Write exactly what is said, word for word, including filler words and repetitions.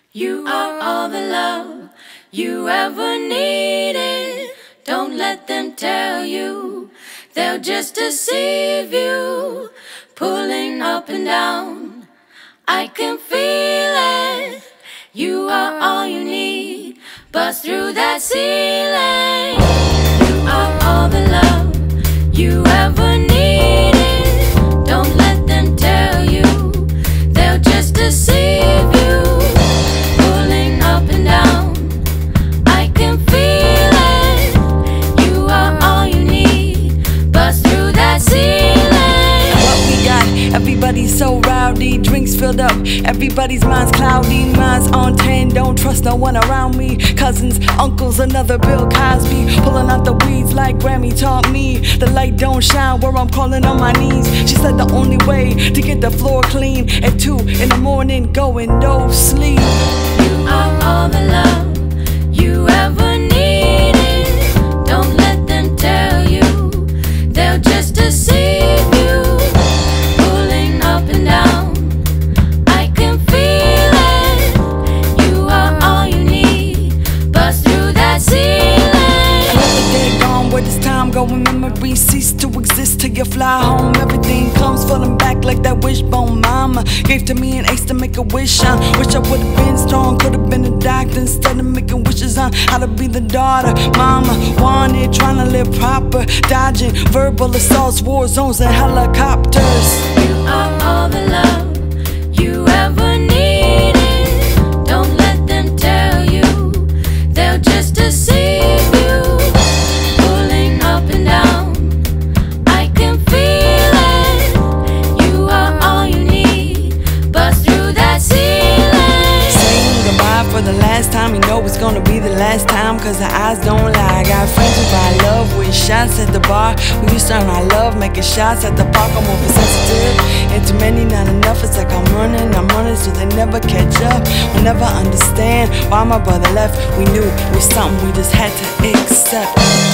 You are all the love you ever needed. Don't let them tell you, they'll just deceive you. Pulling up and down, I can feel it. You are all you need, bust through that ceiling. You are all the love you ever needed. Don't let them tell you, they'll just deceive you. Pulling up and down, I can feel it. You are all you need, bust through that ceiling. What we got, everybody's so rowdy, drinks filled up, everybody's mind's cloudy, mind's on ten, don't trust no one around me. Cousins, uncles, another Bill Cosby, pulling out the weeds like Grammy taught me. The light don't shine where I'm crawling on my knees. She said the only way to get the floor clean at two in the morning, going no sleep. You are all the love you ever needed. Don't let them tell you, they'll just deceive you. Pulling up and down, I can feel it. You are all you need, bust through that ceiling. Let the day gone, where does time go when memories cease to exist till you fly home? Everything comes falling back like that wishbone mama gave to me an ace to make a wish on. Wish I would've been strong, could've been a doctor instead of making wishes on how to be the daughter mama wanted. Trying to live proper, dodging verbal assaults, war zones and helicopters. You are all the love you ever needed. Don't let them tell you, they'll just deceive you. Pulling up and down, I can feel it. You are all you need, bust through that ceiling. Saying goodbye for the last time, you know it's gonna be the last time, cause the eyes don't lie. Got friends who I love with shots at the bar. We used to earn our love, making shots at the park. I'm over sensitive, and too many, not enough. It's like I'm running, I'm running so they never catch up. We'll never understand why my brother left. We knew it was something we just had to accept.